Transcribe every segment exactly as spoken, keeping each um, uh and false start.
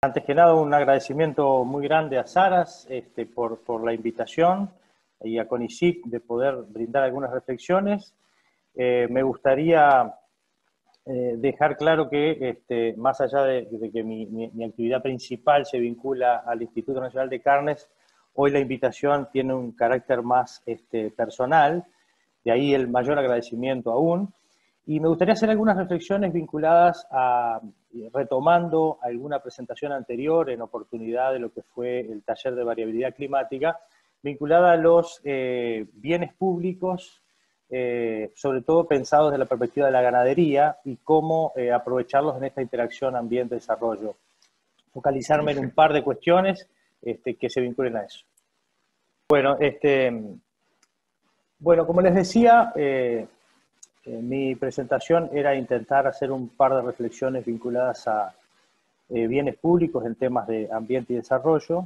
Antes que nada, un agradecimiento muy grande a Saras este, por, por la invitación y a CONICYT de poder brindar algunas reflexiones. Eh, me gustaría eh, dejar claro que, este, más allá de, de que mi, mi, mi actividad principal se vincula al Instituto Nacional de Carnes, hoy la invitación tiene un carácter más este, personal, de ahí el mayor agradecimiento aún. Y me gustaría hacer algunas reflexiones vinculadas a, retomando alguna presentación anterior en oportunidad de lo que fue el taller de variabilidad climática, vinculada a los eh, bienes públicos, eh, sobre todo pensados desde la perspectiva de la ganadería y cómo eh, aprovecharlos en esta interacción ambiente-desarrollo. Focalizarme en un par de cuestiones este, que se vinculen a eso. Bueno, este, bueno como les decía, eh, Eh, mi presentación era intentar hacer un par de reflexiones vinculadas a eh, bienes públicos en temas de ambiente y desarrollo.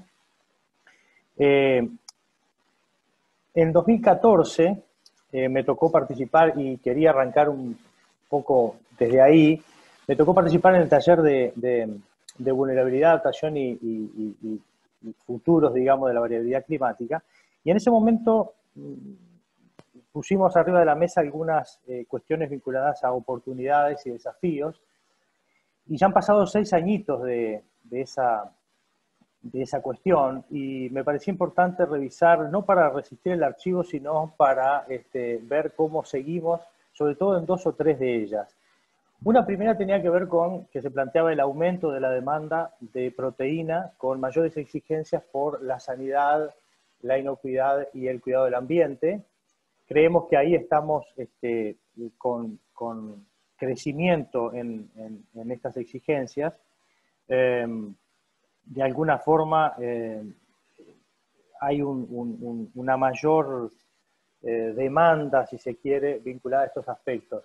Eh, en dos mil catorce eh, me tocó participar, y quería arrancar un poco desde ahí, me tocó participar en el taller de, de, de vulnerabilidad, adaptación y, y, y, y futuros, digamos, de la variabilidad climática, y en ese momento pusimos arriba de la mesa algunas eh, cuestiones vinculadas a oportunidades y desafíos, y ya han pasado seis añitos de, de, esa, de esa cuestión, y me pareció importante revisar, no para resistir el archivo, sino para este, ver cómo seguimos, sobre todo en dos o tres de ellas. Una primera tenía que ver con que se planteaba el aumento de la demanda de proteína con mayores exigencias por la sanidad, la inocuidad y el cuidado del ambiente. Creemos que ahí estamos este, con, con crecimiento en, en, en estas exigencias. Eh, de alguna forma eh, hay un, un, una mayor eh, demanda, si se quiere, vinculada a estos aspectos.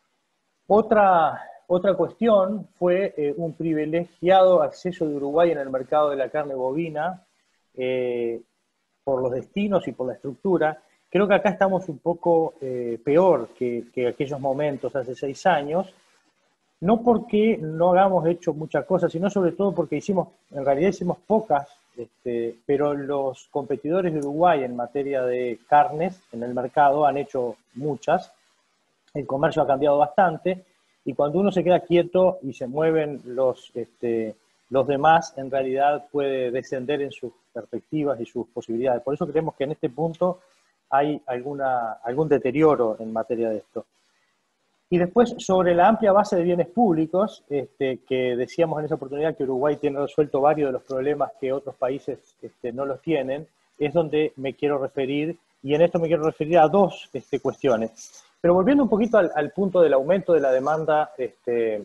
Otra, otra cuestión fue eh, un privilegiado acceso de Uruguay en el mercado de la carne bovina eh, por los destinos y por la estructura. Creo que acá estamos un poco eh, peor que, que aquellos momentos hace seis años, no porque no hagamos hecho muchas cosas, sino sobre todo porque hicimos, en realidad hicimos pocas, este, pero los competidores de Uruguay en materia de carnes en el mercado han hecho muchas, el comercio ha cambiado bastante, y cuando uno se queda quieto y se mueven los, este, los demás, en realidad puede descender en sus perspectivas y sus posibilidades. Por eso creemos que en este punto hay alguna, algún deterioro en materia de esto. Y después, sobre la amplia base de bienes públicos, este, que decíamos en esa oportunidad que Uruguay tiene resuelto varios de los problemas que otros países este, no los tienen, es donde me quiero referir, y en esto me quiero referir a dos este, cuestiones. Pero volviendo un poquito al, al punto del aumento de la demanda este,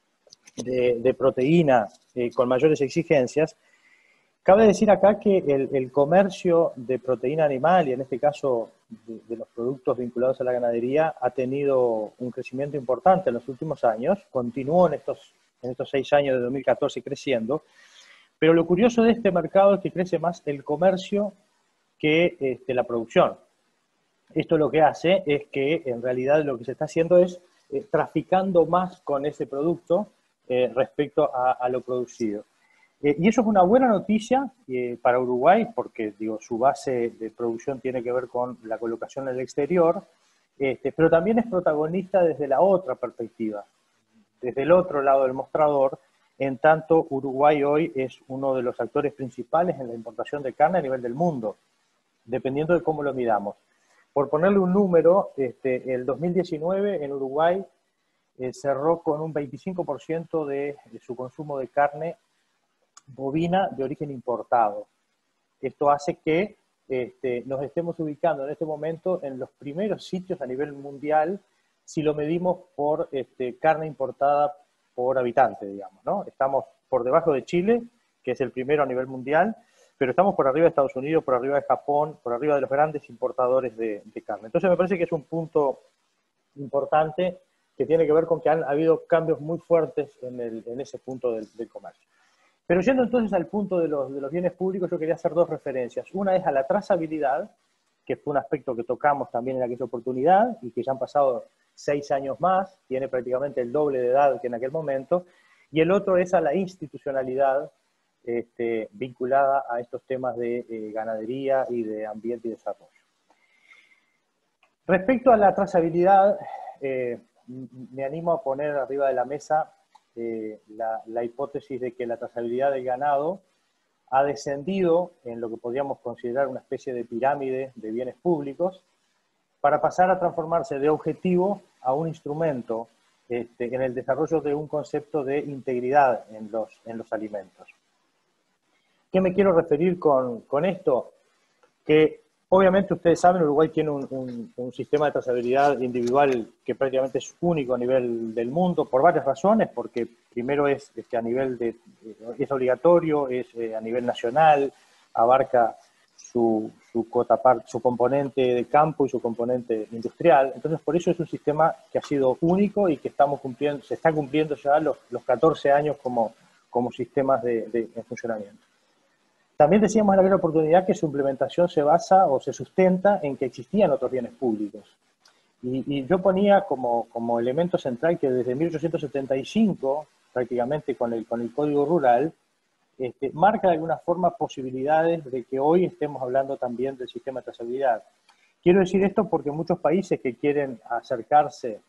de, de proteína eh, con mayores exigencias, cabe decir acá que el, el comercio de proteína animal, y en este caso de, de los productos vinculados a la ganadería, ha tenido un crecimiento importante en los últimos años, continuó en estos, en estos seis años de dos mil catorce creciendo, pero lo curioso de este mercado es que crece más el comercio que este, la producción. Esto lo que hace es que en realidad lo que se está haciendo es eh, traficando más con ese producto eh, respecto a, a lo producido. Eh, y eso es una buena noticia eh, para Uruguay, porque digo, su base de producción tiene que ver con la colocación en el exterior, este, pero también es protagonista desde la otra perspectiva, desde el otro lado del mostrador, en tanto Uruguay hoy es uno de los actores principales en la importación de carne a nivel del mundo, dependiendo de cómo lo midamos. Por ponerle un número, este, el dos mil diecinueve en Uruguay eh, cerró con un veinticinco por ciento de, de su consumo de carne bovina de origen importado. Esto hace que este, nos estemos ubicando en este momento en los primeros sitios a nivel mundial si lo medimos por este, carne importada por habitante, digamos, ¿no? Estamos por debajo de Chile, que es el primero a nivel mundial, pero estamos por arriba de Estados Unidos, por arriba de Japón, por arriba de los grandes importadores de, de carne. Entonces me parece que es un punto importante que tiene que ver con que han habido cambios muy fuertes en, el, en ese punto del, del comercio. Pero yendo entonces al punto de los, de los bienes públicos, yo quería hacer dos referencias. Una es a la trazabilidad, que fue un aspecto que tocamos también en aquella oportunidad, y que ya han pasado seis años más, tiene prácticamente el doble de edad que en aquel momento, y el otro es a la institucionalidad, este, vinculada a estos temas de eh, ganadería y de ambiente y desarrollo. Respecto a la trazabilidad, eh, me animo a poner arriba de la mesa eh, la, la hipótesis de que la trazabilidad del ganado ha descendido en lo que podríamos considerar una especie de pirámide de bienes públicos para pasar a transformarse de objetivo a un instrumento este, en el desarrollo de un concepto de integridad en los, en los alimentos. ¿Qué me quiero referir con, con esto? Que obviamente ustedes saben, Uruguay tiene un, un, un sistema de trazabilidad individual que prácticamente es único a nivel del mundo por varias razones, porque primero es este, a nivel de, es obligatorio, es eh, a nivel nacional, abarca su, su, cota part, su componente de campo y su componente industrial. Entonces, por eso es un sistema que ha sido único y que estamos cumpliendo, se están cumpliendo ya los, los catorce años como, como sistemas de, de, de funcionamiento. También decíamos en la primera oportunidad que su implementación se basa o se sustenta en que existían otros bienes públicos. Y, y yo ponía como, como elemento central que desde mil ochocientos setenta y cinco, prácticamente con el, con el Código Rural, este, marca de alguna forma posibilidades de que hoy estemos hablando también del sistema de trazabilidad. Quiero decir esto porque muchos países que quieren acercarse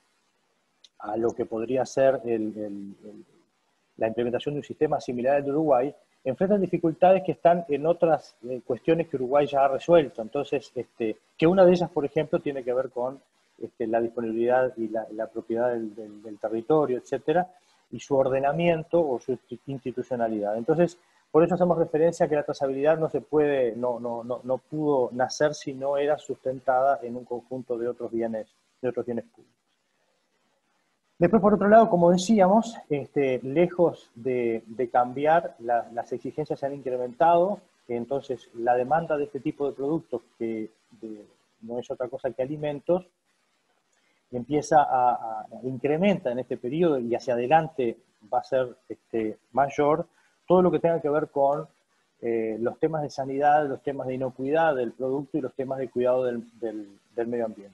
a lo que podría ser el, el, el, la implementación de un sistema similar al de Uruguay, enfrentan dificultades que están en otras eh, cuestiones que Uruguay ya ha resuelto. Entonces, este, que una de ellas, por ejemplo, tiene que ver con este, la disponibilidad y la, la propiedad del, del, del territorio, etcétera, y su ordenamiento o su institucionalidad. Entonces, por eso hacemos referencia a que la trazabilidad no se puede, no, no, no, no pudo nacer si no era sustentada en un conjunto de otros bienes, de otros bienes públicos. Después, por otro lado, como decíamos, este, lejos de, de cambiar, la, las exigencias se han incrementado, entonces la demanda de este tipo de productos, que de, no es otra cosa que alimentos, empieza a, a, a incrementa en este periodo y hacia adelante va a ser este, mayor, todo lo que tenga que ver con eh, los temas de sanidad, los temas de inocuidad del producto y los temas de cuidado del, del, del medio ambiente.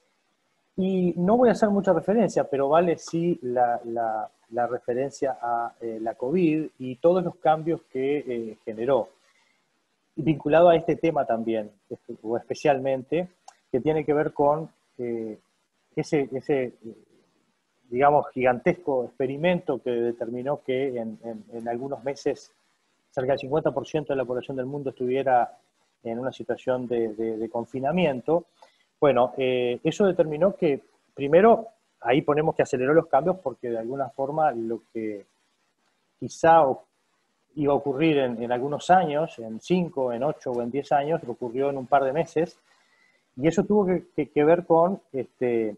Y no voy a hacer mucha referencia, pero vale sí la, la, la referencia a eh, la COVID y todos los cambios que eh, generó. Vinculado a este tema también, o especialmente, que tiene que ver con eh, ese, ese, digamos, gigantesco experimento que determinó que en, en, en algunos meses cerca del cincuenta por ciento de la población del mundo estuviera en una situación de, de, de confinamiento. Bueno, eh, eso determinó que, primero, ahí ponemos que aceleró los cambios porque de alguna forma lo que quizá iba a ocurrir en, en algunos años, en cinco, en ocho o en diez años, ocurrió en un par de meses, y eso tuvo que, que, que ver con, este,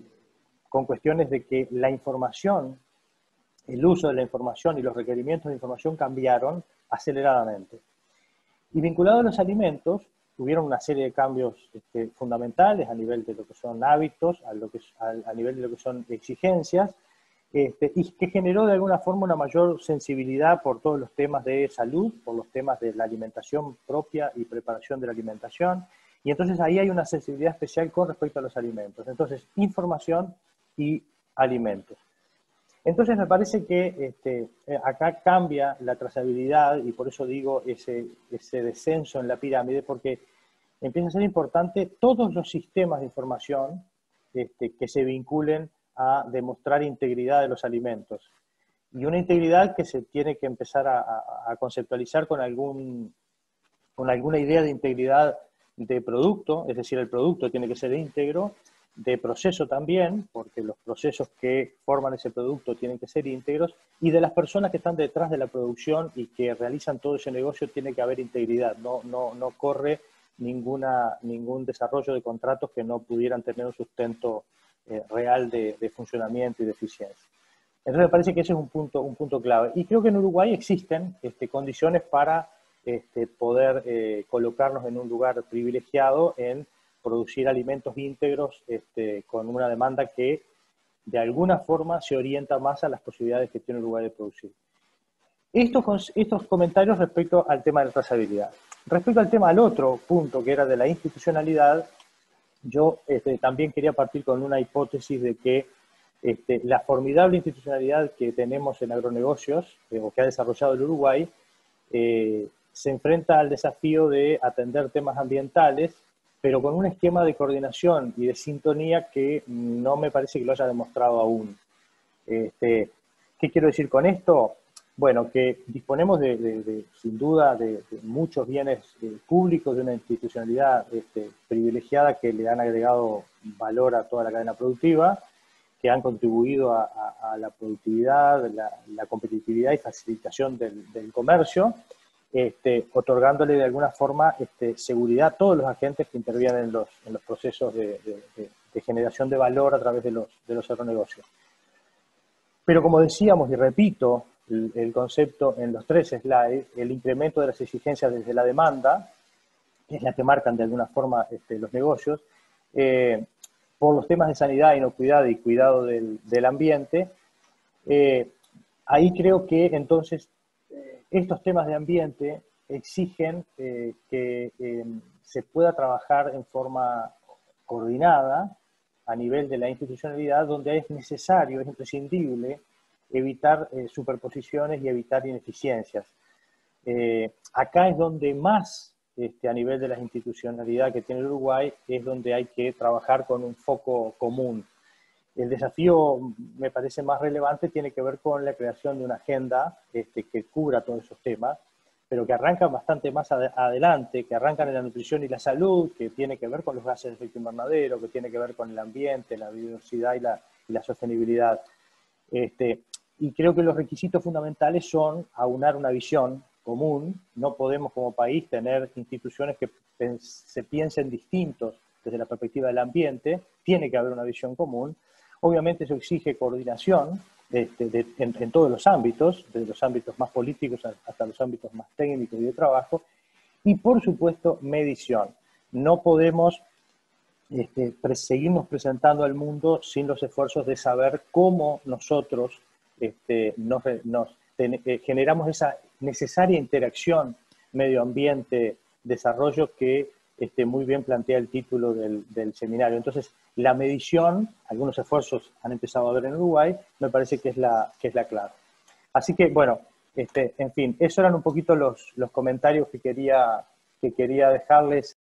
con cuestiones de que la información, el uso de la información y los requerimientos de información cambiaron aceleradamente. Y vinculado a los alimentos, tuvieron una serie de cambios este, fundamentales a nivel de lo que son hábitos, a, lo que, a, a nivel de lo que son exigencias, este, y que generó de alguna forma una mayor sensibilidad por todos los temas de salud, por los temas de la alimentación propia y preparación de la alimentación, y entonces ahí hay una sensibilidad especial con respecto a los alimentos. Entonces, información y alimentos. Entonces me parece que este, acá cambia la trazabilidad y por eso digo ese, ese descenso en la pirámide, porque empieza a ser importante todos los sistemas de información este, que se vinculen a demostrar integridad de los alimentos. Y una integridad que se tiene que empezar a, a, a conceptualizar con, algún, con alguna idea de integridad de producto, es decir, el producto tiene que ser íntegro, de proceso también, porque los procesos que forman ese producto tienen que ser íntegros, y de las personas que están detrás de la producción y que realizan todo ese negocio tiene que haber integridad, no, no, no corre ninguna, ningún desarrollo de contratos que no pudieran tener un sustento eh, real de, de funcionamiento y de eficiencia. Entonces me parece que ese es un punto, un punto clave. Y creo que en Uruguay existen este, condiciones para este, poder eh, colocarnos en un lugar privilegiado en producir alimentos íntegros este, con una demanda que de alguna forma se orienta más a las posibilidades que tiene Uruguay de producir. Estos, estos comentarios respecto al tema de la trazabilidad. Respecto al tema, al otro punto que era de la institucionalidad, yo este, también quería partir con una hipótesis de que este, la formidable institucionalidad que tenemos en agronegocios, eh, o que ha desarrollado el Uruguay, eh, se enfrenta al desafío de atender temas ambientales, pero con un esquema de coordinación y de sintonía que no me parece que lo haya demostrado aún. Este, ¿Qué quiero decir con esto? Bueno, que disponemos de, de, de sin duda de, de muchos bienes eh, públicos, de una institucionalidad este, privilegiada que le han agregado valor a toda la cadena productiva, que han contribuido a, a, a la productividad, la, la competitividad y facilitación del, del comercio, este, otorgándole de alguna forma este, seguridad a todos los agentes que intervienen en los, en los procesos de, de, de, de generación de valor a través de los, de los agronegocios. Pero como decíamos, y repito, el, el concepto en los tres slides, el incremento de las exigencias desde la demanda, que es la que marcan de alguna forma este, los negocios, eh, por los temas de sanidad, inocuidad y cuidado del, del ambiente, eh, ahí creo que entonces eh, estos temas de ambiente exigen eh, que eh, se pueda trabajar en forma coordinada a nivel de la institucionalidad, donde es necesario, es imprescindible evitar eh, superposiciones y evitar ineficiencias. Eh, acá es donde más, este, a nivel de la institucionalidad que tiene el Uruguay, es donde hay que trabajar con un foco común. El desafío, me parece más relevante, tiene que ver con la creación de una agenda este, que cubra todos esos temas, pero que arrancan bastante más ad adelante, que arrancan en la nutrición y la salud, que tiene que ver con los gases de efecto invernadero, que tiene que ver con el ambiente, la biodiversidad y la, y la sostenibilidad. Este, y creo que los requisitos fundamentales son aunar una visión común. No podemos como país tener instituciones que se piensen distintos desde la perspectiva del ambiente, tiene que haber una visión común. Obviamente eso exige coordinación este, de, en, en todos los ámbitos, desde los ámbitos más políticos hasta los ámbitos más técnicos y de trabajo, y por supuesto medición. No podemos este, seguirnos presentando al mundo sin los esfuerzos de saber cómo nosotros este, nos, nos ten, eh, generamos esa necesaria interacción medio ambiente, desarrollo que este, muy bien plantea el título del, del seminario. Entonces, la medición, algunos esfuerzos han empezado a ver en Uruguay, me parece que es la, que es la clave. Así que, bueno, este, en fin, esos eran un poquito los, los comentarios que quería, que quería dejarles